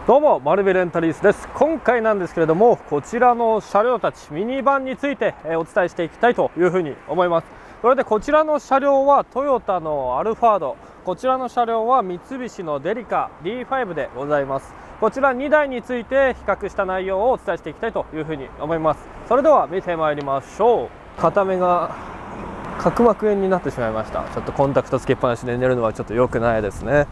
どうもマルベルレンタリースです。今回なんですけれども、こちらの車両たちミニバンについてお伝えしていきたいというふうに思います。それでこちらの車両はトヨタのアルファード、こちらの車両は三菱のデリカ D5 でございます。こちら2台について比較した内容をお伝えしていきたいというふうに思います。それでは見てまいりましょう。片目が角膜炎になってしまいました。ちょっとコンタクトつけっぱなしで寝るのはちょっと良くないですね。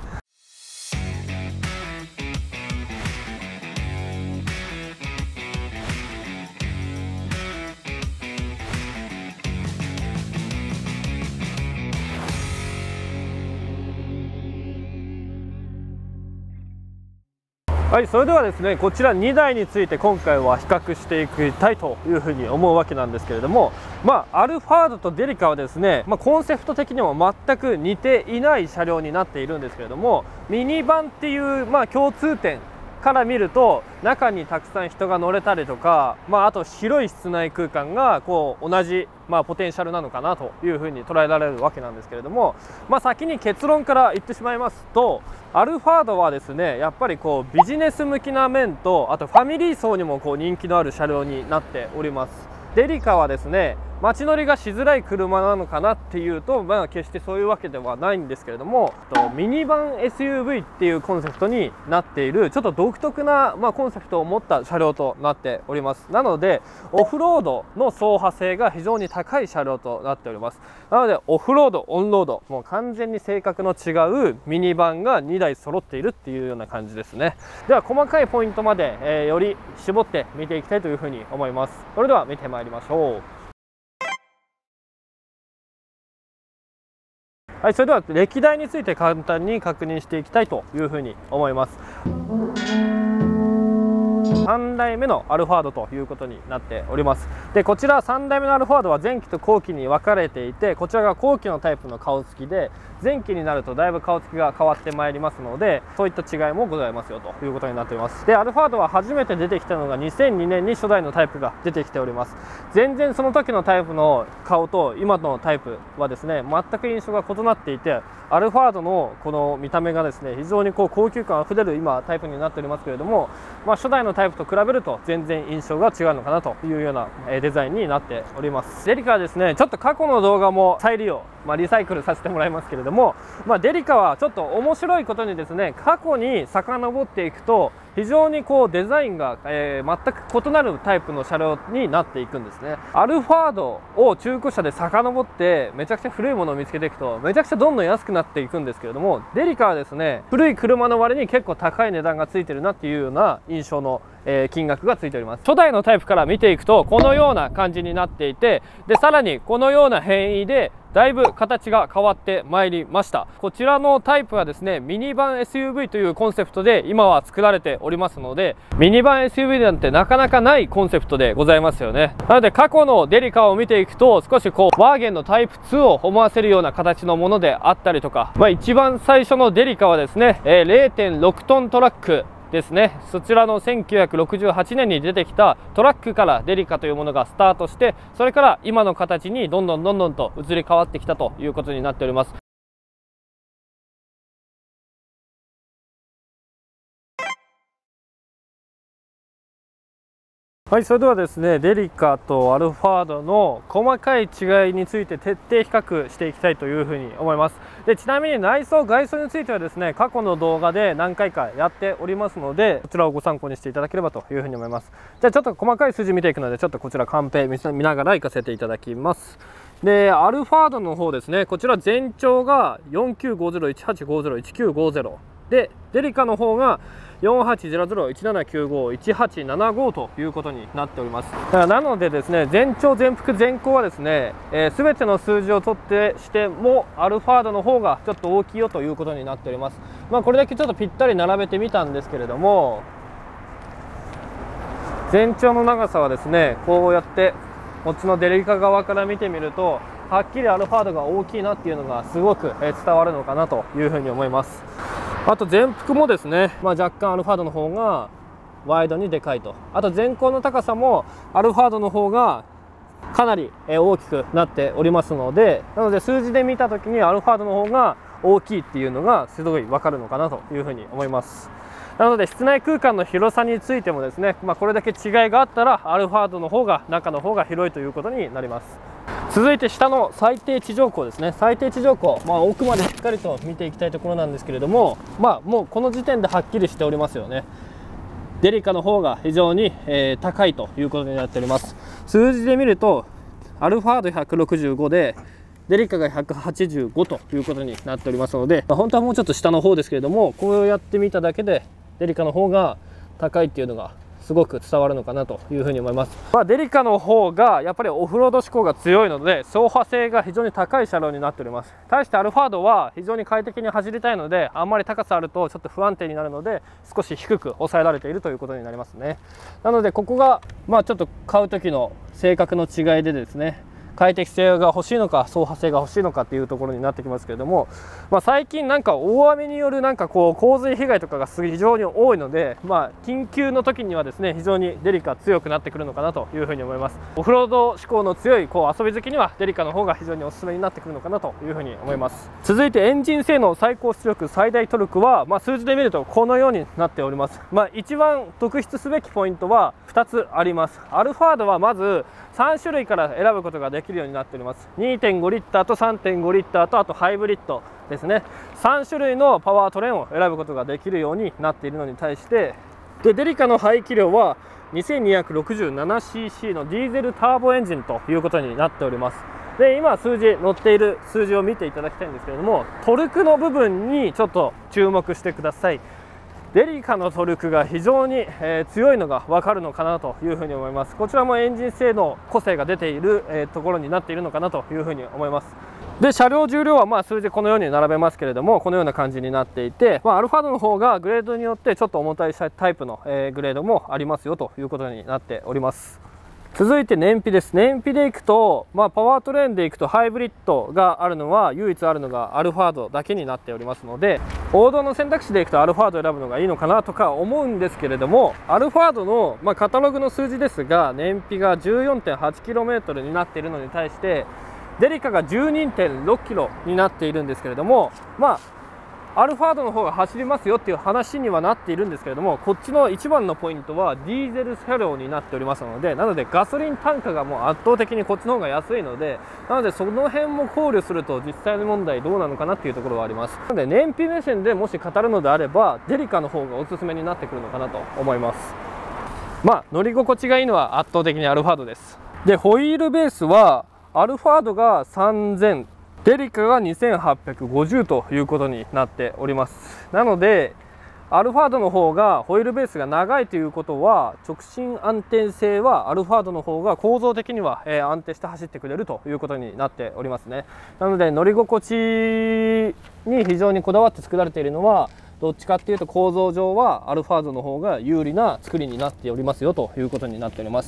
はい、それではですね、こちら2台について今回は比較していきたいというふうに思うわけなんですけれども、アルファードとデリカはですね、コンセプト的にも全く似ていない車両になっているんですけれども、ミニバンっていう共通点から見ると、中にたくさん人が乗れたりとか、あと広い室内空間が同じ、ポテンシャルなのかなというふうに捉えられるわけなんですけれども、先に結論から言ってしまいますと、アルファードはですね、やっぱりビジネス向きな面と、あとファミリー層にも人気のある車両になっております。デリカはですね、街乗りがしづらい車なのかなっていうと、決してそういうわけではないんですけれども、ミニバン SUV っていうコンセプトになっているちょっと独特な、コンセプトを持った車両となっております。なのでオフロードの走破性が非常に高い車両となっております。なのでオフロードオンロード、もう完全に性格の違うミニバンが2台揃っているっていうような感じですね。では細かいポイントまで、より絞って見ていきたいというふうに思います。それでは見てまいりましょう。はい、それでは歴代について簡単に確認していきたいというふうに思います。3代目のアルファードということになっております。でこちら3代目のアルファードは前期と後期に分かれていて、こちらが後期のタイプの顔つきで、前期になるとだいぶ顔つきが変わってまいりますので、そういった違いもございますよということになっております。でアルファードは初めて出てきたのが2002年に初代のタイプが出てきております。全然その時のタイプの顔と今のタイプはですね、全く印象が異なっていて、アルファードのこの見た目がですね、非常に高級感あふれる今タイプになっておりますけれども、初代のタイプと比べると全然印象が違うのかなというようなデザインになっております。デリカはですね、ちょっと過去の動画も再利用、リサイクルさせてもらいますけれども、デリカはちょっと面白いことにですね、過去に遡っていくと非常にデザインが、全く異なるタイプの車両になっていくんですね。アルファードを中古車で遡ってめちゃくちゃ古いものを見つけていくとめちゃくちゃどんどん安くなっていくんですけれども、デリカはですね、古い車の割に結構高い値段がついてるなっていうような印象の金額がついております。初代のタイプから見ていくとこのような感じになっていて、でさらにこのような変異でだいぶ形が変わってまいりました。こちらのタイプはですね、ミニバン SUV というコンセプトで今は作られておりますので、ミニバン SUV なんてなかなかないコンセプトでございますよね。なので過去のデリカを見ていくと、少しワーゲンのタイプ2を思わせるような形のものであったりとか、一番最初のデリカはですね、0.6 トントラックですね。そちらの1968年に出てきたトラックからデリカというものがスタートして、それから今の形にどんどんと移り変わってきたということになっております。はい、それではですね、デリカとアルファードの細かい違いについて徹底比較していきたいというふうに思います。でちなみに内装外装についてはですね、過去の動画で何回かやっておりますので、こちらをご参考にしていただければというふうに思います。じゃあちょっと細かい数字見ていくので、ちょっとこちらカンペ見ながら行かせていただきます。でアルファードの方ですね、こちら全長が4950、1850、1950で、デリカの方が4800、1795、1875ということになっております。なのでですね、全長全幅全高はですね、全ての数字を取ってしてもアルファードの方がちょっと大きいよということになっております。これだけちょっとぴったり並べてみたんですけれども、全長の長さはですね、こうやってこっちのデリカ側から見てみると、はっきりアルファードが大きいなっていうのがすごく伝わるのかなというふうに思います。あと前幅もですね、若干アルファードの方がワイドにでかいと。あと前高の高さもアルファードの方がかなり大きくなっておりますので、なので数字で見た時にアルファードの方が大きいっていうのがすごい分かるのかなというふうに思います。 なので室内空間の広さについてもですね、これだけ違いがあったらアルファードの方が中の方が広いということになります。続いて下の最低地上高ですね。最低地上高、奥までしっかりと見ていきたいところなんですけれども、もうこの時点ではっきりしておりますよね。デリカの方が非常に、高いということになっております。数字で見るとアルファード165でデリカが185ということになっておりますので、本当はもうちょっと下の方ですけれども、こうやって見ただけでデリカの方が高いっていうのがすごく伝わるのかなというふうに思います。デリカの方がやっぱりオフロード志向が強いので走破性が非常に高い車両になっております。対してアルファードは非常に快適に走りたいので、あんまり高さあるとちょっと不安定になるので少し低く抑えられているということになりますね。なのでここがちょっと買う時の性格の違いでですね、快適性が欲しいのか走破性が欲しいのかっていうところになってきますけれども、最近なんか大雨による洪水被害とかが非常に多いので、緊急の時にはですね非常にデリカ強くなってくるのかなというふうに思います。オフロード志向の強い遊び好きにはデリカの方が非常におすすめになってくるのかなというふうに思います。続いてエンジン性能、最高出力、最大トルクは、数字で見るとこのようになっております。一番特筆すべきポイントは2つあります。アルファードはまず3種類から選ぶことができるようになっております。 2.5 リッターと 3.5 リッターとあとハイブリッドですね。3種類のパワートレーンを選ぶことができるようになっているのに対して、デリカの排気量は 2267cc のディーゼルターボエンジンということになっております。で今載っている数字を見ていただきたいんですけれども、トルクの部分にちょっと注目してください。デリカのトルクが非常に、強いのが分かるのかなというふうに思います。こちらもエンジン性能個性が出ている、ところになっているのかなというふうに思います。で車両重量は数字このように並べますけれども、このような感じになっていて、アルファードの方がグレードによってちょっと重たいタイプの、グレードもありますよということになっております。続いて燃費です。燃費でいくと、パワートレーンでいくとハイブリッドがあるのは唯一あるのがアルファードだけになっておりますので、王道の選択肢でいくとアルファードを選ぶのがいいのかなとか思うんですけれども、アルファードの、カタログの数字ですが燃費が 14.8km になっているのに対してデリカが 12.6km になっているんですけれども、アルファードの方が走りますよっていう話にはなっているんですけれども、こっちの一番のポイントはディーゼル車両になっておりますので、なのでガソリン単価がもう圧倒的にこっちの方が安いので、なのでその辺も考慮すると実際の問題どうなのかなっていうところはあります。なので燃費目線でもし語るのであればデリカの方がおすすめになってくるのかなと思います。乗り心地がいいのは圧倒的にアルファードです。でホイールベースはアルファードが3000、デリカが2850ということになっております。なのでアルファードの方がホイールベースが長いということは、直進安定性はアルファードの方が構造的には安定して走ってくれるということになっておりますね。なので乗り心地に非常にこだわって作られているのは、どっちかっていうと構造上はアルファードの方が有利な作りになっておりますよということになっております。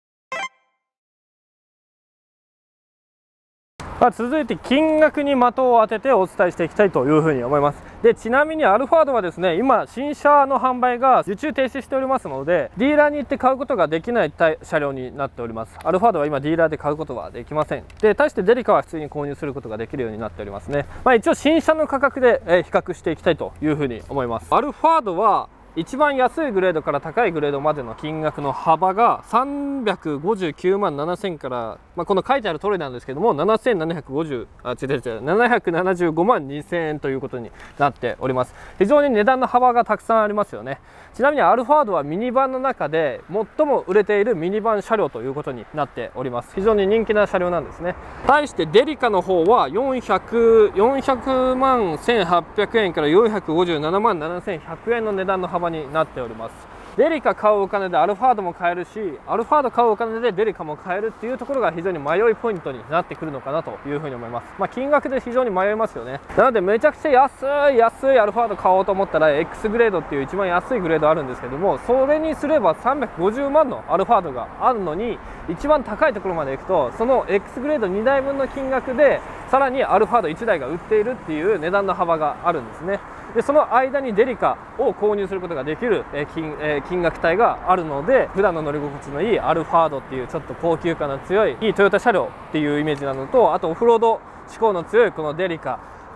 続いて金額に的を当ててお伝えしていきたいというふうに思います。でちなみにアルファードはですね、今新車の販売が受注停止しておりますので、ディーラーに行って買うことができない車両になっております。アルファードは今ディーラーで買うことはできません。で対してデリカは普通に購入することができるようになっておりますね。一応新車の価格で比較していきたいというふうに思います。アルファードは一番安いグレードから高いグレードまでの金額の幅が359万7000から、この書いてある通りなんですけども、775万2000円ということになっております。非常に値段の幅がたくさんありますよね。ちなみにアルファードはミニバンの中で最も売れているミニバン車両ということになっております。非常に人気な車両なんですね。対してデリカの方は400万1800円から457万7100円の値段の幅になっております。デリカ買うお金でアルファードも買えるし、アルファード買うお金でデリカも買えるっていうところが非常に迷いポイントになってくるのかなというふうに思います。金額で非常に迷いますよね。なのでめちゃくちゃ安いアルファード買おうと思ったら X グレードっていう一番安いグレードあるんですけども、それにすれば350万のアルファードがあるのに、一番高いところまで行くとその X グレード2台分の金額でさらにアルファード1台が売っているっていう値段の幅があるんですね。でその間にデリカを購入することができる金額帯があるので、普段の乗り心地のいいアルファードっていうちょっと高級感の強いいいトヨタ車両っていうイメージなのと、あとオフロード志向の強いこのデリカっ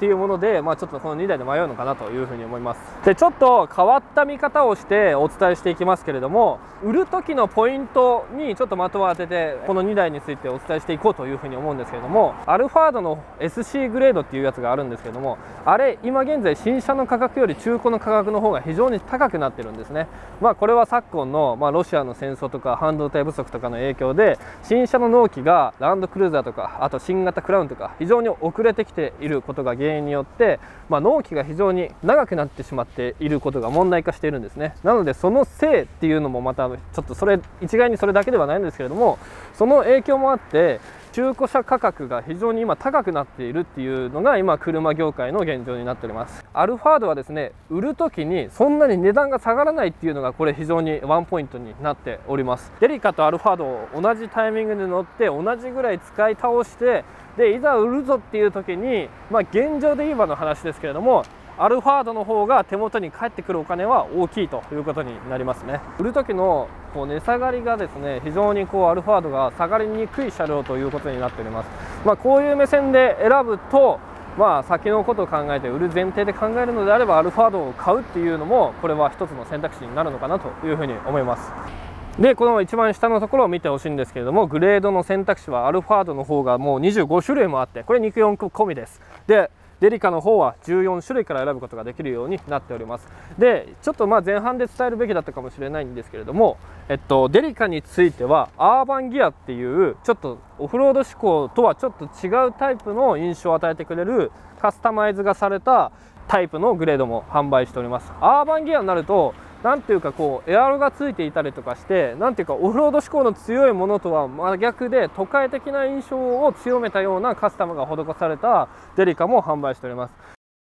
っていうもので、ちょっとこの2台で迷うのかなというふうに思います。でちょっと変わった見方をしてお伝えしていきますけれども、売る時のポイントにちょっと的を当ててこの2台についてお伝えしていこうというふうに思うんですけれども、アルファードの SC グレードっていうやつがあるんですけれども、あれ今現在新車の価格より中古の価格の方が非常に高くなってるんですね。これは昨今の、ロシアの戦争とか半導体不足とかの影響で新車の納期がランドクルーザーとかあと新型クラウンとか非常に遅れてきていることが原因によって、納期が非常に長くなってしまっていることが問題化しているんですね。なのでそのせいっていうのもまたちょっとそれ一概にそれだけではないんですけれども、その影響もあって中古車価格が非常に今高くなっているっていうのが今車業界の現状になっております。アルファードはですね、売る時にそんなに値段が下がらないっていうのがこれ非常にワンポイントになっております。デリカとアルファードを同じタイミングで乗って同じぐらい使い倒して、でいざ売るぞっていう時に、現状で言えばの話ですけれども、アルファードの方が手元に返ってくるお金は大きいということになりますね。売る時の値下がりがですね、非常にアルファードが下がりにくい車両ということになっております。こういう目線で選ぶと、先のことを考えて売る前提で考えるのであればアルファードを買うっていうのもこれは一つの選択肢になるのかなというふうに思います。でこの一番下のところを見てほしいんですけれども、グレードの選択肢はアルファードの方がもう25種類もあって、これ肉4込みです。でデリカの方は14種類から選ぶことができるようになっております。でちょっと前半で伝えるべきだったかもしれないんですけれども、デリカについてはアーバンギアっていうちょっとオフロード志向とはちょっと違うタイプの印象を与えてくれるカスタマイズがされたタイプのグレードも販売しております。アーバンギアになるとなんていうかエアロがついていたりとかして、なんていうかオフロード志向の強いものとは真逆で都会的な印象を強めたようなカスタムが施されたデリカも販売しております。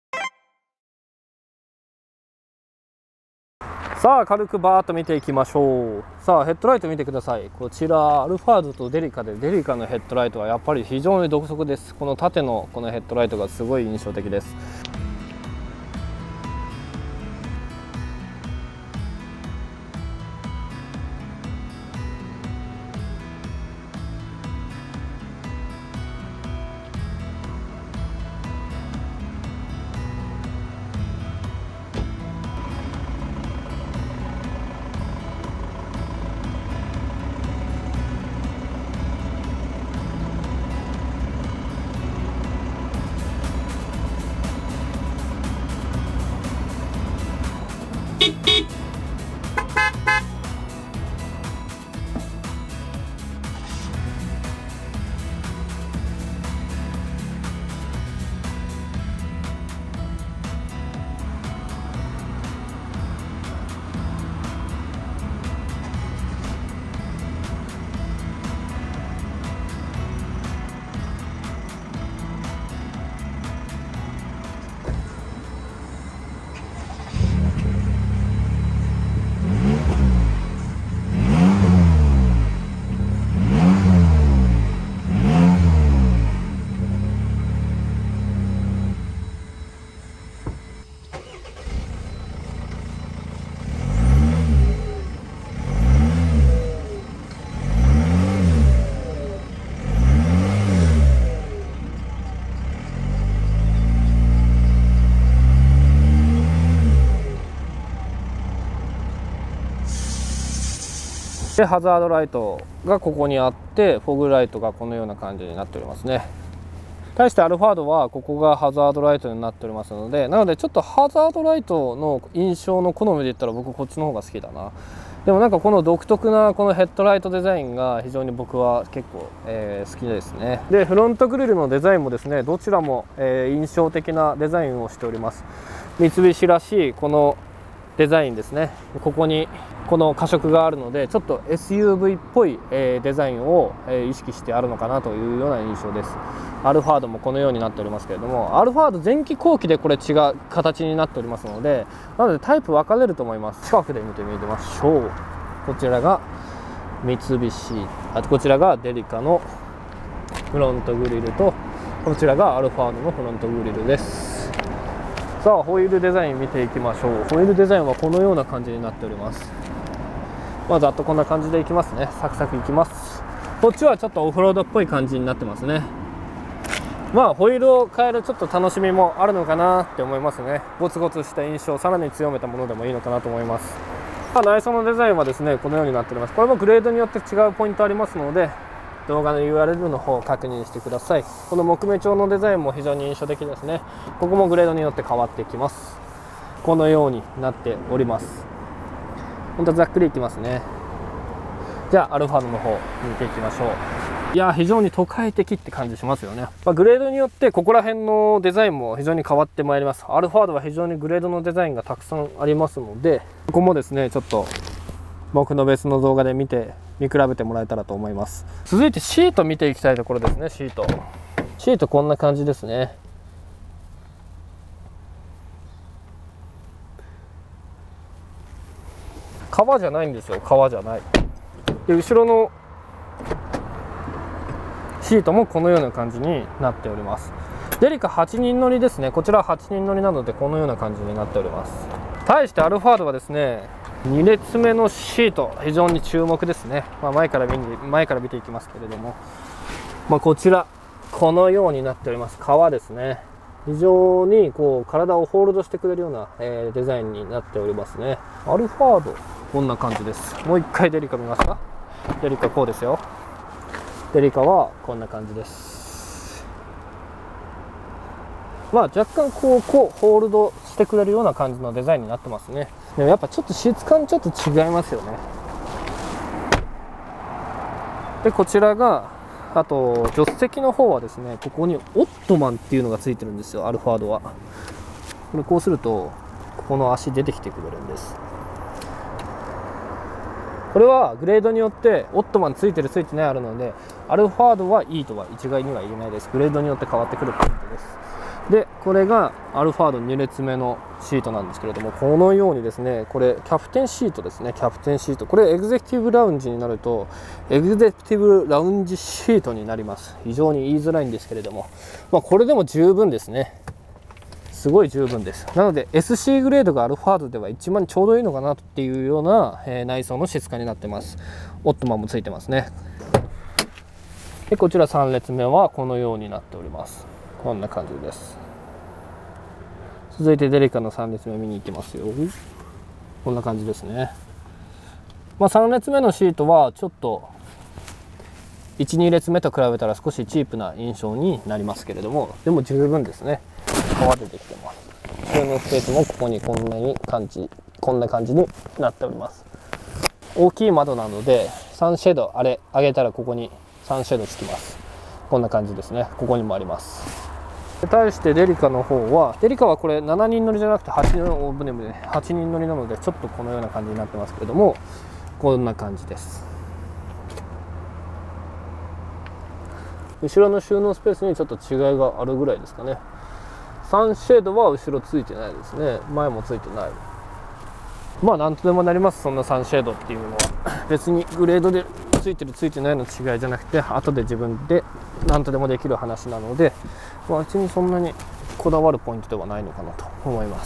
さあ軽くバーッと見ていきましょう。さあヘッドライト見てください。こちらアルファードとデリカで、デリカのヘッドライトはやっぱり非常に独特です。この縦のこのヘッドライトがすごい印象的です。でハザードライトがここにあって、フォグライトがこのような感じになっておりますね。対してアルファードはここがハザードライトになっておりますので、なのでちょっとハザードライトの印象の好みで言ったら僕こっちの方が好きだな。でもなんかこの独特なこのヘッドライトデザインが非常に僕は結構、好きですね。でフロントグリルのデザインもですね、どちらも、印象的なデザインをしております。三菱らしいこのデザインですね。ここにこの過色があるのでちょっと SUV っぽい、デザインを、意識してあるのかなというような印象です。アルファードもこのようになっておりますけれども、アルファード前期後期でこれ違う形になっておりますので、なのでタイプ分かれると思います。近くで見てみましょう。こちらが三菱、あとこちらがデリカのフロントグリルと、こちらがアルファードのフロントグリルです。さあホイールデザイン見ていきましょう。ホイールデザインはこのような感じになっております。ざっとこんな感じでいきますね。サクサクいきます。こっちはちょっとオフロードっぽい感じになってますね。 まあホイールを変えるちょっと楽しみもあるのかなって思いますね。ゴツゴツした印象をさらに強めたものでもいいのかなと思います。内装のデザインはですねこのようになっております。これもグレードによって違うポイントありますので、動画の URL の方を確認してください。この木目調のデザインも非常に印象的ですね。ここもグレードによって変わってきます。このようになっております。ほんとざっくりいきますね。じゃあアルファードの方見ていきましょう。いや非常に都会的って感じしますよね。グレードによってここら辺のデザインも非常に変わってまいります。アルファードは非常にグレードのデザインがたくさんありますので、ここもですねちょっと僕の別の動画で見比べてもらえたらと思います。続いてシート見ていきたいところですね。シートこんな感じですね。革じゃないんですよ。革じゃない。で後ろのシートもこのような感じになっております。デリカ8人乗りですね。こちらは8人乗りなのでこのような感じになっております。対してアルファードはですね2列目のシート非常に注目ですね。前から見ていきますけれども、こちらこのようになっております。革ですね。非常にこう体をホールドしてくれるような、デザインになっておりますね。アルファードこんな感じです。もう一回デリカ見ますか。デリカこうですよ。デリカはこんな感じです。若干こうホールドしてくれるような感じのデザインになってますね。でもやっぱちょっと質感ちょっと違いますよね。でこちらがあと助手席の方はですねここにオットマンっていうのがついてるんですよ。アルファードはこれこうするとここの足出てきてくれるんです。これはグレードによってオットマンついてるついてないあるので、アルファードはいいとは一概には言えないです。グレードによって変わってくるポイントです。でこれがアルファード2列目のシートなんですけれども、このようにですねこれキャプテンシートですね。キャプテンシート、これエグゼクティブラウンジになるとエグゼクティブラウンジシートになります。非常に言いづらいんですけれども、これでも十分ですね。すごい十分です。なので SC グレードがアルファードでは一番ちょうどいいのかなっていうような、内装の質感になってます。オットマンもついてますね。でこちら3列目はこのようになっております。こんな感じです。続いてデリカの3列目見に行きますよ。こんな感じですね。3列目のシートはちょっと 1,2 列目と比べたら少しチープな印象になりますけれども、でも十分ですね。革でできてます。収納スペースもここにこんな感じになっております。大きい窓なのでサンシェード上げたらここにサンシェードつきます。こんな感じですね。ここにもあります。対してデリカの方はこれ7人乗りじゃなくて8人乗りなのでちょっとこのような感じになってますけれども、こんな感じです。後ろの収納スペースにちょっと違いがあるぐらいですかね。サンシェードは後ろついてないですね。前もついてない。なんとでもなります。そんなサンシェードっていうのは別にグレードでついてるついてないの違いじゃなくて、後で自分で何とでもできる話なので、別にそんなにこだわるポイントではないのかなと思います。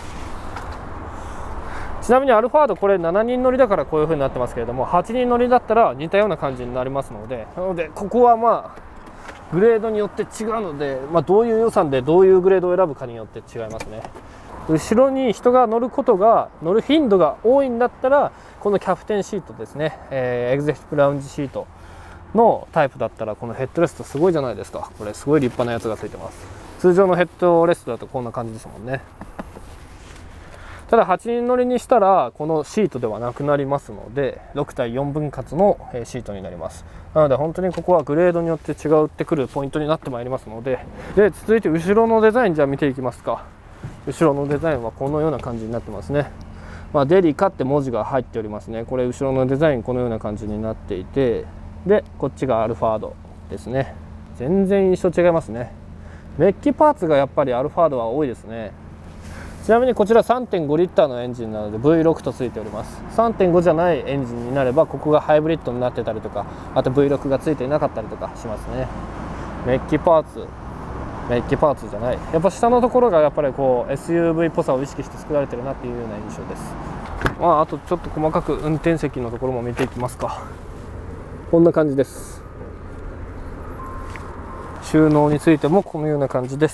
ちなみにアルファードこれ7人乗りだからこういう風になってますけれども、8人乗りだったら似たような感じになりますので、ここはグレードによって違うので、どういう予算でどういうグレードを選ぶかによって違いますね。後ろに人が乗る頻度が多いんだったらこのキャプテンシートですね、エグゼクティブラウンジシートのタイプだったらこのヘッドレストすごいじゃないですか。これすごい立派なやつがついてます。通常のヘッドレストだとこんな感じですもんね。ただ8人乗りにしたらこのシートではなくなりますので6対4分割のシートになります。なので本当にここはグレードによって違ってくるポイントになってまいりますので、続いて後ろのデザインじゃあ見ていきますか。後ろのデザインはこのような感じになってますね。デリカって文字が入っておりますね。これ後ろのデザインこのような感じになっていて、でこっちがアルファードですね。全然印象違いますね。メッキパーツがやっぱりアルファードは多いですね。ちなみにこちら 3.5 リッターのエンジンなので V6 とついております。 3.5 じゃないエンジンになればここがハイブリッドになってたりとか、あと V6 がついていなかったりとかしますね。メッキパーツじゃない、やっぱ下のところがやっぱりこう SUV っぽさを意識して作られてるなっていうような印象です。あとちょっと細かく運転席のところも見ていきますか。こんな感じです。 収納についてもこのような感じです。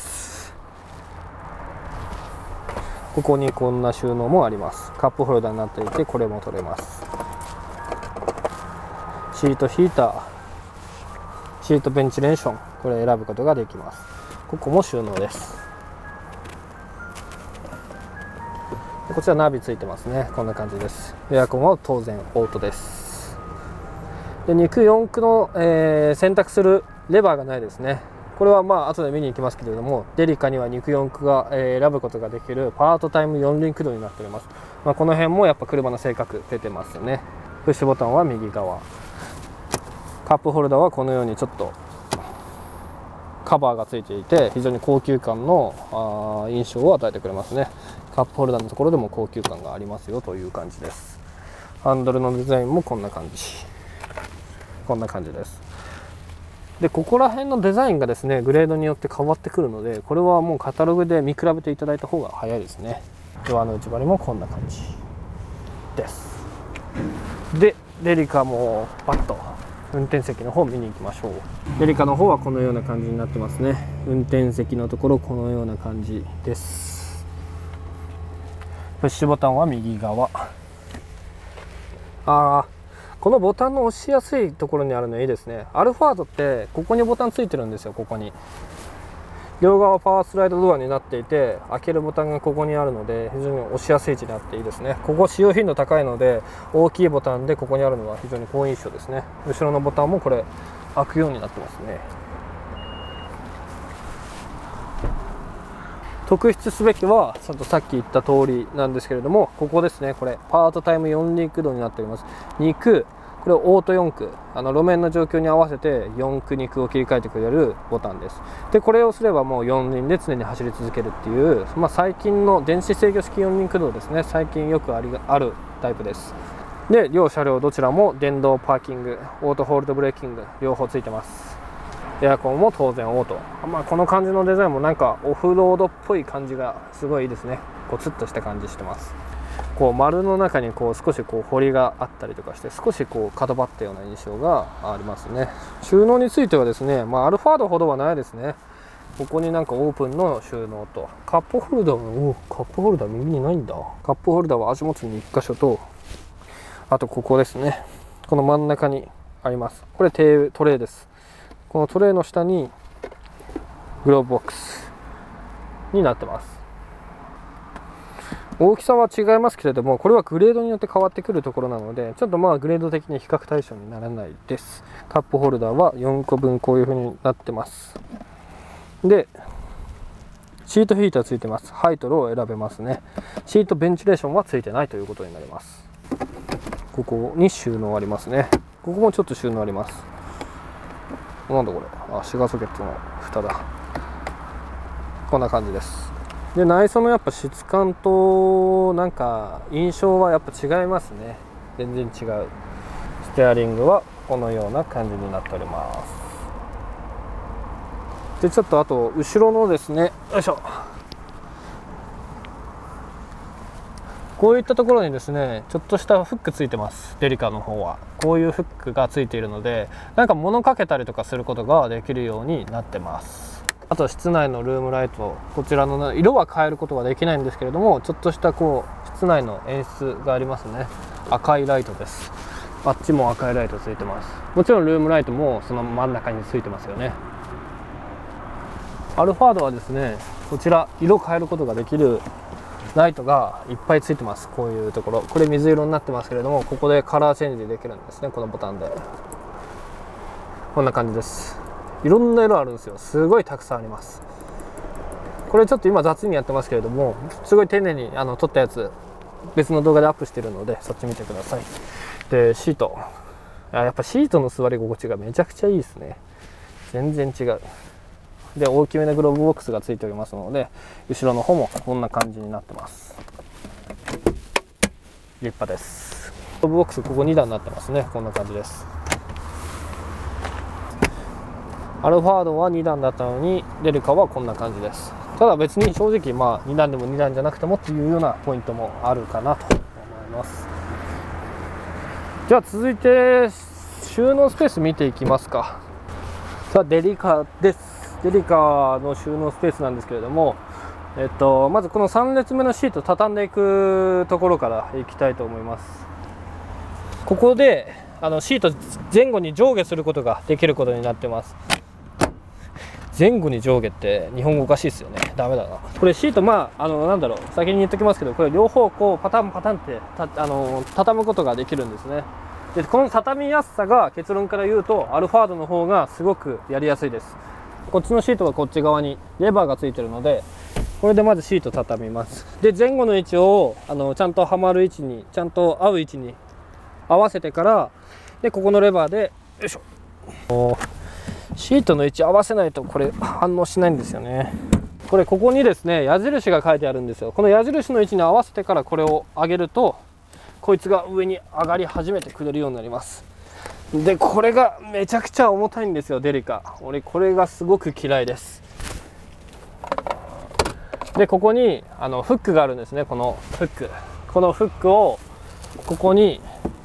ここにこんな収納もあります。カップホルダーになっていて、これも取れます。シートヒーター、シートベンチレーション、これ選ぶことができます。ここも収納です。こちらナビついてますね。こんな感じです。エアコンは当然オートです。で、肉4駆の、選択するレバーがないですね。これは後で見に行きますけれども、デリカには肉4駆が、選ぶことができるパートタイム4輪駆動になっております。この辺もやっぱ車の性格出てますよね。プッシュボタンは右側、カップホルダーはこのようにちょっとカバーがついていて、非常に高級感の印象を与えてくれますね。カップホルダーのところでも高級感がありますよという感じです。ハンドルのデザインもこんな感じです。で、ここら辺のデザインがですね、グレードによって変わってくるので、これはもうカタログで見比べていただいた方が早いですね。ドアの内張りもこんな感じです。で、デリカもバッと運転席の方見に行きましょう。デリカの方はこのような感じになってますね。運転席のところこのような感じです。プッシュボタンは右側。このボタンの押しやすいところにあるのいいですね。アルファードってここにボタンついてるんですよ。ここに両側パワースライドドアになっていて、開けるボタンがここにあるので非常に押しやすい位置にあっていいですね。ここ使用頻度高いので、大きいボタンでここにあるのは非常に好印象ですね。後ろのボタンもこれ開くようになってますね。特筆すべきはちょっとさっき言った通りなんですけれども、ここですね。これパートタイム4輪駆動になっております。肉、これオート4駆、路面の状況に合わせて4駆肉を切り替えてくれるボタンです。で、これをすればもう4輪で常に走り続けるっていう、最近の電子制御式4輪駆動ですね。最近よくあるタイプです。で、両車両どちらも電動パーキング、オートホールドブレーキング両方ついてます。エアコンも当然オート。この感じのデザインもなんかオフロードっぽい感じがすごいいいですね。ゴツッとした感じしてます。丸の中に少し彫りがあったりとかして、少し角張ったような印象がありますね。収納についてはですね、アルファードほどはないですね。ここになんかオープンの収納と、カップホルダー右にないんだ。カップホルダーは足元に1箇所と、あとここですね。この真ん中にあります。これトレーです。このトレーの下にグローブボックスになってます。大きさは違いますけれども、これはグレードによって変わってくるところなので、ちょっとグレード的に比較対象にならないです。カップホルダーは4個分こういう風になってます。で、シートヒーターついてます。ハイとローを選べますね。シートベンチレーションはついてないということになります。ここに収納ありますね。ここもちょっと収納あります。なんだこれ、シガーソケットの蓋だ。こんな感じです。で、内装のやっぱ質感となんか印象はやっぱ違いますね。全然違う。ステアリングはこのような感じになっております。で、ちょっとあと後ろのですね、よいしょ、こういったところにですね、ちょっとしたフックついてます。デリカの方はこういうフックがついているので、なんか物かけたりとかすることができるようになってます。あと室内のルームライト、こちらの色は変えることはできないんですけれども、ちょっとした室内の演出がありますね。赤いライトです。あっちも赤いライトついてます。もちろんルームライトもその真ん中についてますよね。アルファードはですね、こちら色変えることができるライトがいっぱいついてます。こういうところ、これ水色になってますけれども、ここでカラーチェンジできるんですね。このボタンでこんな感じです。いろんな色あるんですよ。すごいたくさんあります。これちょっと今雑にやってますけれども、すごい丁寧に撮ったやつ別の動画でアップしてるので、そっち見てください。で、シート、やっぱシートの座り心地がめちゃくちゃいいですね。全然違う。で、大きめのグローブボックスがついておりますので、後ろの方もこんな感じになってます。立派です。グローブボックスここ2段になってますね。こんな感じです。アルファードは2段だったのに、デリカはこんな感じです。ただ別に正直2段でも2段じゃなくてもっていうようなポイントもあるかなと思います。じゃあ続いて収納スペース見ていきますか。さあ、デリカです。 デリカの収納スペースなんですけれども、まずこの3列目のシート畳んでいくところからいきたいと思います。ここでシート前後に上下することができることになってます。前後に上下って日本語おかしいですよね。ダメだな。これシート、なんだろう、先に言っときますけど、これ両方こうパタンパタンって畳むことができるんですね。でこの畳みやすさが、結論から言うとアルファードの方がすごくやりやすいです。こっちのシートはこっち側にレバーがついてるので、これでまずシート畳みます。で前後の位置をちゃんとはまる位置に、ちゃんと合う位置に合わせてから、でここのレバーでよいしょ、シートの位置合わせないとこれ反応しないんですよね。ここにですね矢印が書いてあるんですよ。この矢印の位置に合わせてからこれを上げると、こいつが上に上がり始めてくれるようになります。でこれがめちゃくちゃ重たいんですよ、デリカ。俺これがすごく嫌いです。でここにフックがあるんですね。このフックをここに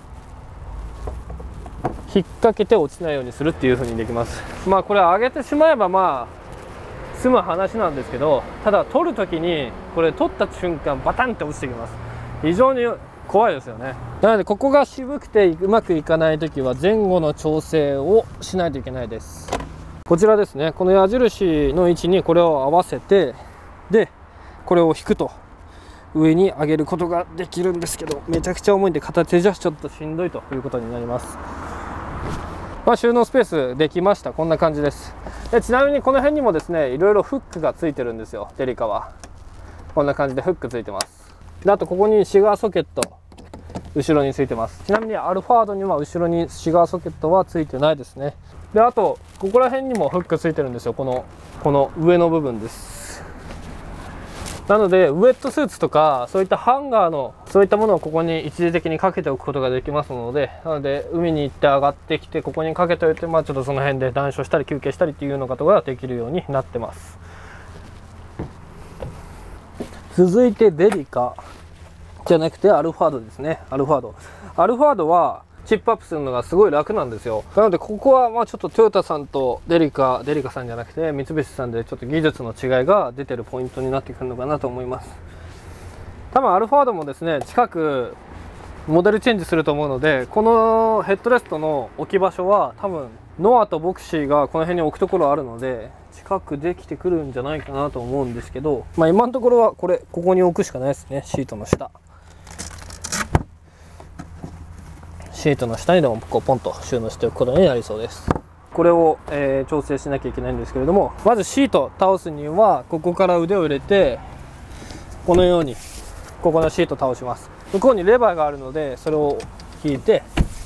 引っ掛けて落ちないようにするっていう風にできます。これ上げてしまえば済む話なんですけど、ただ取る時にこれ取った瞬間バタンって落ちてきます。非常に怖いですよね。なのでここが渋くてうまくいかない時は前後の調整をしないといけないです。こちらですね、この矢印の位置にこれを合わせて、でこれを引くと上に上げることができるんですけど、めちゃくちゃ重いんで片手じゃちょっとしんどいということになります。収納スペースできました。こんな感じです。でちなみにこの辺にもですねいろいろフックがついてるんですよ。デリカはこんな感じでフックついてます。であとここにシガーソケット後ろについてます。ちなみにアルファードには後ろにシガーソケットはついてないですね。であとここら辺にもフックついてるんですよ。この上の部分です。なのでウエットスーツとかそういったハンガーのそういったものをここに一時的にかけておくことができますので、なので海に行って上がってきてここにかけておいて、ちょっとその辺で談笑したり休憩したりっていうようなことができるようになってます。続いてデリカじゃなくてアルファードですね。アルファードはチップアップするのがすごい楽なんですよ。なのでここはちょっとトヨタさんとデリカさんじゃなくて三菱さんでちょっと技術の違いが出てるポイントになってくるのかなと思います。多分アルファードもですね近くモデルチェンジすると思うので、このヘッドレストの置き場所は多分ノアとボクシーがこの辺に置くところあるので近くできてくるんじゃないかなと思うんですけど、今のところはここに置くしかないですね。シートの下にでもこうポンと収納しておくことになりそうです。これを、調整しなきゃいけないんですけれども、まずシート倒すにはここから腕を入れてこのようにここのシート倒します。向こうにレバーがあるのでそれを引いて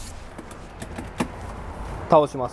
倒します。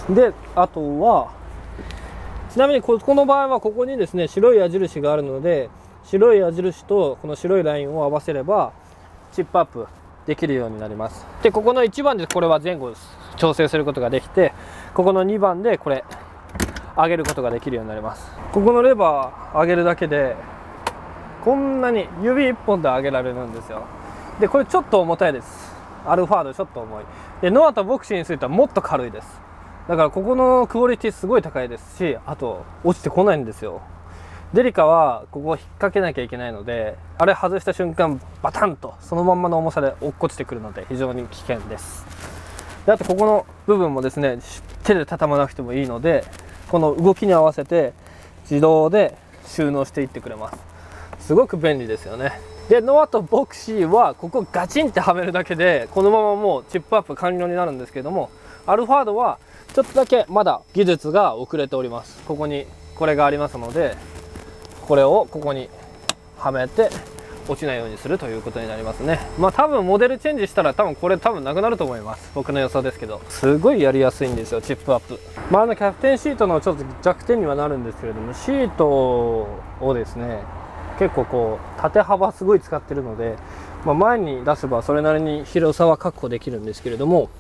であとはちなみにこの場合はここにですね白い矢印があるので、白い矢印とこの白いラインを合わせればチップアップできるようになります。でここの1番でこれは前後調整することができて、ここの2番でこれ上げることができるようになります。ここのレバー上げるだけでこんなに指1本で上げられるんですよ。でこれちょっと重たいです。アルファードちょっと重い。でノアとボクシーについてはもっと軽いです。だからここのクオリティすごい高いですし、あと落ちてこないんですよ。デリカはここを引っ掛けなきゃいけないので、あれ外した瞬間バタンとそのまんまの重さで落っこちてくるので非常に危険です。であとここの部分もですね手で畳まなくてもいいので、この動きに合わせて自動で収納していってくれます。すごく便利ですよね。でノアとボクシーはここガチンってはめるだけでこのままもうチップアップ完了になるんですけれども、アルファードはちょっとだけまだ技術が遅れております。ここにこれがありますので、これをここにはめて落ちないようにするということになりますね。多分モデルチェンジしたらこれなくなると思います。僕の予想ですけど、すごいやりやすいんですよチップアップ。キャプテンシートのちょっと弱点にはなるんですけれども、シートをですね結構こう縦幅すごい使ってるので、前に出せばそれなりに広さは確保できるんですけれども、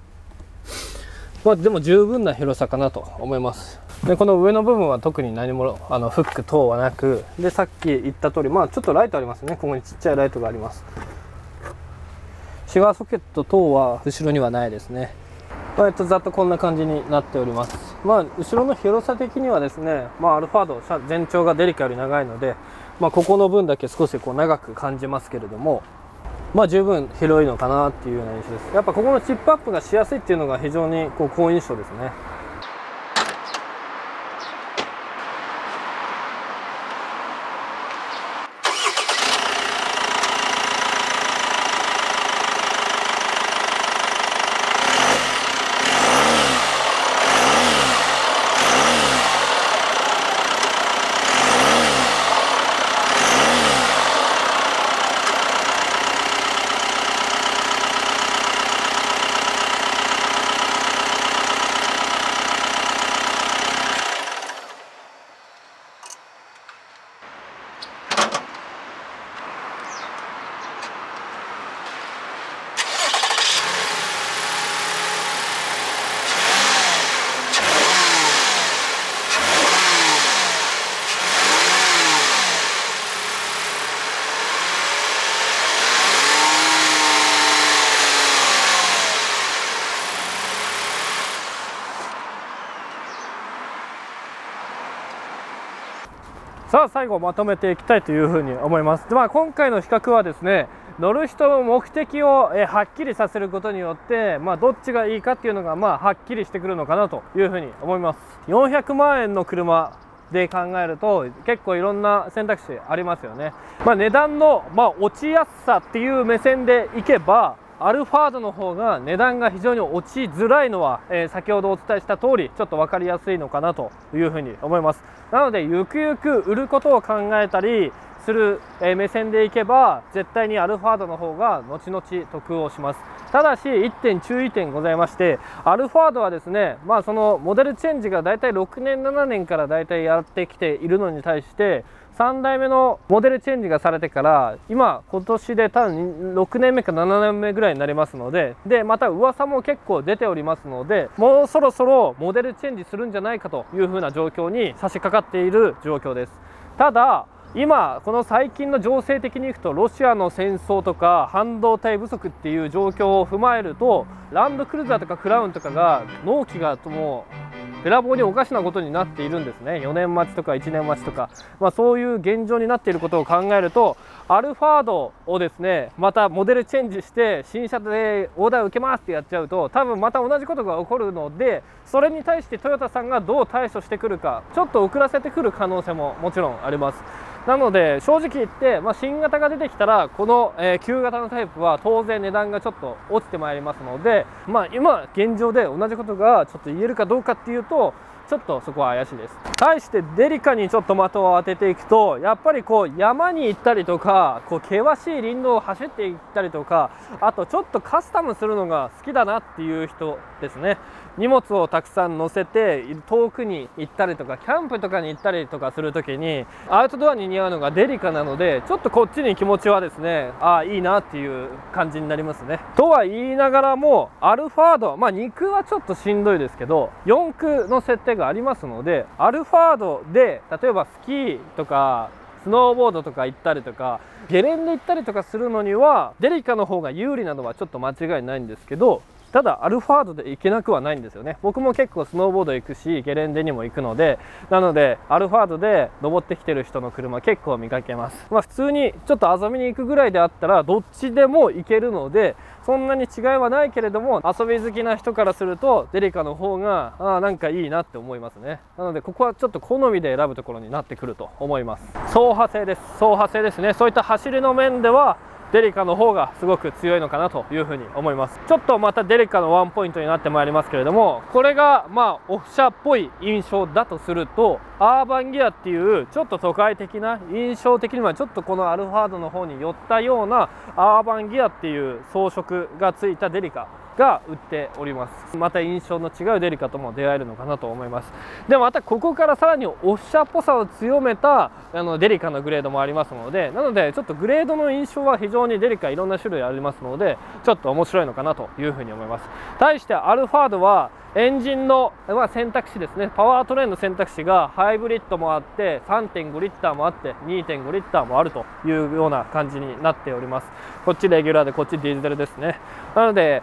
でも十分な広さかなと思います。でこの上の部分は特に何もフック等はなく、でさっき言った通りちょっとライトありますね。ここにちっちゃいライトがあります。シガーソケット等は後ろにはないですね。ざっとこんな感じになっております。 まあ後ろの広さ的にはですね、まあ、アルファード全長がデリカより長いので、まあ、ここの分だけ少しこう長く感じますけれども、まあ十分広いのかなっていうような印象です。やっぱここのチップアップがしやすいっていうのが非常にこう好印象ですね。さあ最後まとめていきたいというふうに思います。で、今回の比較はですね、乗る人の目的をはっきりさせることによって、どっちがいいかっていうのがはっきりしてくるのかなというふうに思います。400万円の車で考えると結構いろんな選択肢ありますよね。値段の落ちやすさっていう目線でいけば、アルファードの方が値段が非常に落ちづらいのは、先ほどお伝えした通りちょっと分かりやすいのかなというふうに思います。なのでゆくゆく売ることを考えたりする、目線でいけば絶対にアルファードの方が後々得をします。ただし1点注意点ございまして、アルファードはですね、そのモデルチェンジがだいたい6年7年からだいたいやってきているのに対して、3代目のモデルチェンジがされてから今年で多分6年目か7年目ぐらいになりますので、また噂も結構出ておりますので、もうそろそろモデルチェンジするんじゃないかというふうな状況に差し掛かっている状況です。ただ今この最近の情勢的にいくと、ロシアの戦争とか半導体不足っていう状況を踏まえると、ランドクルーザーとかクラウンとかが納期がもうべらぼうにおかしなことになっているんですね。4年待ちとか1年待ちとか、そういう現状になっていることを考えると、アルファードをですねまたモデルチェンジして新車でオーダー受けますってやっちゃうと、多分また同じことが起こるので、それに対してトヨタさんがどう対処してくるか、ちょっと遅らせてくる可能性ももちろんあります。なので正直言って、新型が出てきたらこの、旧型のタイプは当然値段がちょっと落ちてまいりますので、今現状で同じことがちょっと言えるかどうかっていうと、ちょっとそこは怪しいです。対してデリカにちょっと的を当てていくと、やっぱりこう山に行ったりとか、こう険しい林道を走っていったりとか、あとちょっとカスタムするのが好きだなっていう人ですね。荷物をたくさん乗せて遠くに行ったりとか、キャンプとかに行ったりとかする時にアウトドアに似合うのがデリカなので、ちょっとこっちに気持ちはですね、いいなっていう感じになりますね。とは言いながらもアルファード、2駆はちょっとしんどいですけど4駆の設定がありますので、アルファードで例えばスキーとかスノーボードとか行ったりとかゲレンデ行ったりとかするのにはデリカの方が有利なのはちょっと間違いないんですけど、ただアルファードで行けなくはないんですよね。僕も結構スノーボード行くしゲレンデにも行くので、なのでアルファードで登ってきてる人の車結構見かけます。普通にちょっと遊びに行くぐらいであったらどっちでも行けるので、そんなに違いはないけれども、遊び好きな人からするとデリカの方がなんかいいなって思いますね。なのでここはちょっと好みで選ぶところになってくると思います。走破性です。走破性ですね。そういった走りの面ではデリカの方がすごく強いのかなというふうに思います。ちょっとまたデリカのワンポイントになってまいりますけれども、これがオフ車っぽい印象だとすると、アーバンギアっていうちょっと都会的な印象的にはちょっとこのアルファードの方に寄ったようなアーバンギアっていう装飾がついたデリカが売っております。また印象の違うデリカとも出会えるのかなと思います。でまたここからさらにオフ車っぽさを強めたデリカのグレードもありますので、なのでちょっとグレードの印象は非常にデリカいろんな種類ありますので、ちょっと面白いのかなというふうに思います。対してアルファードはエンジンの、選択肢ですね。パワートレインの選択肢がハイブリッドもあって 3.5 リッターもあって 2.5 リッターもあるというような感じになっております。こっちレギュラーでこっちディーゼルですね。なのでハイ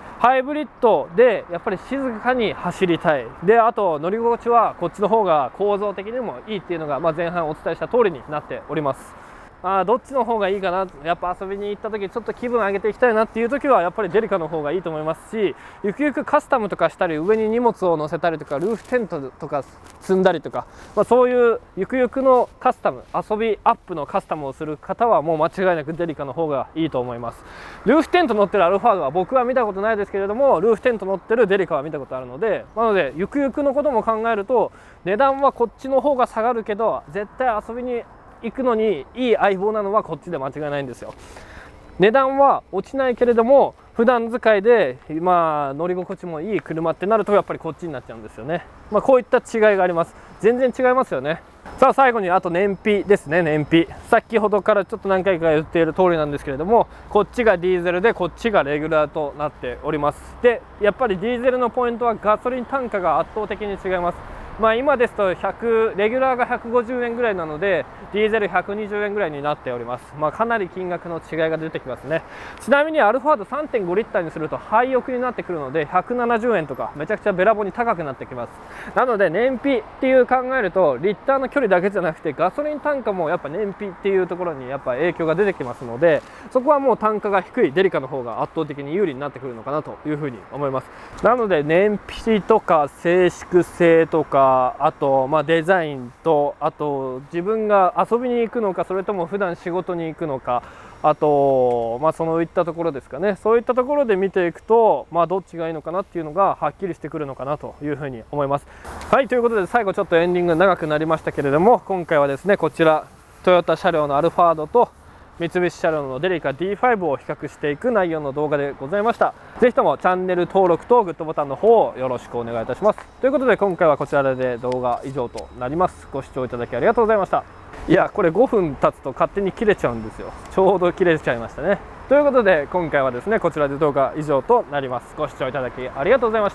ブリッドでやっぱり静かに走りたい。であと乗り心地はこっちの方が構造的にもいいっていうのが、前半お伝えした通りになっております。どっちの方がいいかな、やっぱ遊びに行った時ちょっと気分上げていきたいなっていう時はやっぱりデリカの方がいいと思いますし、ゆくゆくカスタムとかしたり上に荷物を載せたりとかルーフテントとか積んだりとか、そういうゆくゆくのカスタム、遊びアップのカスタムをする方はもう間違いなくデリカの方がいいと思います。ルーフテント乗ってるアルファードは僕は見たことないですけれども、ルーフテント乗ってるデリカは見たことあるので、なのでゆくゆくのことも考えると値段はこっちの方が下がるけど絶対遊びに行くのにいい相棒なのはこっちで間違いないんですよ。値段は落ちないけれども普段使いで乗り心地もいい車ってなるとやっぱりこっちになっちゃうんですよね。こういった違いがあります。全然違いますよね。さあ最後にあと燃費ですね。燃費、先ほどからちょっと何回か言っている通りなんですけれども、こっちがディーゼルでこっちがレギュラーとなっております。でやっぱりディーゼルのポイントはガソリン単価が圧倒的に違います。今ですとレギュラーが150円ぐらいなのでディーゼル120円ぐらいになっております。かなり金額の違いが出てきますね。ちなみにアルファード 3.5 リッターにすると廃屋になってくるので170円とかめちゃくちゃべらぼうに高くなってきます。なので燃費っていう考えるとリッターの距離だけじゃなくてガソリン単価もやっぱ燃費っていうところにやっぱ影響が出てきますので、そこはもう単価が低いデリカの方が圧倒的に有利になってくるのかなというふうに思います。なので燃費とか静粛性とかあとデザインと、あと自分が遊びに行くのかそれとも普段仕事に行くのか、あとそういったところですかね。そういったところで見ていくとどっちがいいのかなっていうのがはっきりしてくるのかなというふうに思います。はい、ということで最後ちょっとエンディング長くなりましたけれども、今回はですねこちらトヨタ車両のアルファードと三菱車両のデリカ D5 を比較していく内容の動画でございました。ぜひともチャンネル登録とグッドボタンの方をよろしくお願いいたします。ということで今回はこちらで動画以上となります。ご視聴いただきありがとうございました。いやこれ5分経つと勝手に切れちゃうんですよ。ちょうど切れちゃいましたね。ということで今回はですねこちらで動画以上となります。ご視聴いただきありがとうございました。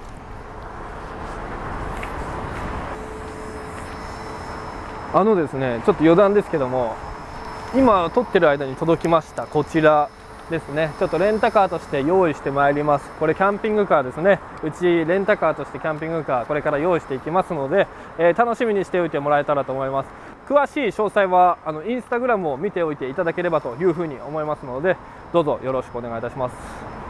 ですねちょっと余談ですけども、今撮ってる間に届きましたこちらですね。ちょっとレンタカーとして用意してまいります。これキャンピングカーですね。うちレンタカーとしてキャンピングカーこれから用意していきますので、楽しみにしておいてもらえたらと思います。詳しい詳細はインスタグラムを見ておいていただければというふうに思いますので、どうぞよろしくお願いいたします。